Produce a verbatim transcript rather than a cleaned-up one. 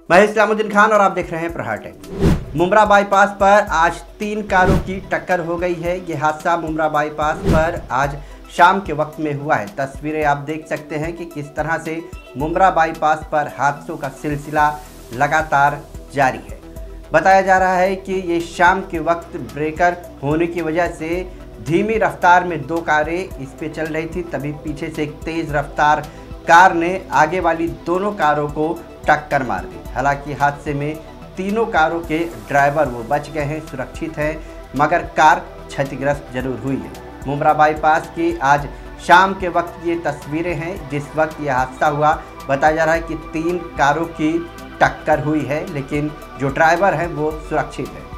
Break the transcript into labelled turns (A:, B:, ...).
A: मैं इस्लामुद्दीन खान और आप देख रहे हैं प्रहार टाइम्स। मुमरा बाईपास पर आज तीन कारों की टक्कर हो गई है। ये हादसा मुमरा बाईपास पर आज शाम के वक्त में हुआ है। तस्वीरें आप देख सकते हैं कि किस तरह से मुमरा बाईपास पर हादसों का सिलसिला लगातार जारी है। बताया जा रहा है कि ये शाम के वक्त ब्रेकर होने की वजह से धीमी रफ्तार में दो कारें इस पे चल रही थी, तभी पीछे से एक तेज़ रफ्तार कार ने आगे वाली दोनों कारों को टक्कर मार दी। हालांकि हादसे में तीनों कारों के ड्राइवर वो बच गए हैं, सुरक्षित हैं, मगर कार क्षतिग्रस्त जरूर हुई है। मुमरा बाईपास की आज शाम के वक्त ये तस्वीरें हैं जिस वक्त यह हादसा हुआ। बताया जा रहा है कि तीन कारों की टक्कर हुई है, लेकिन जो ड्राइवर हैं वो सुरक्षित है।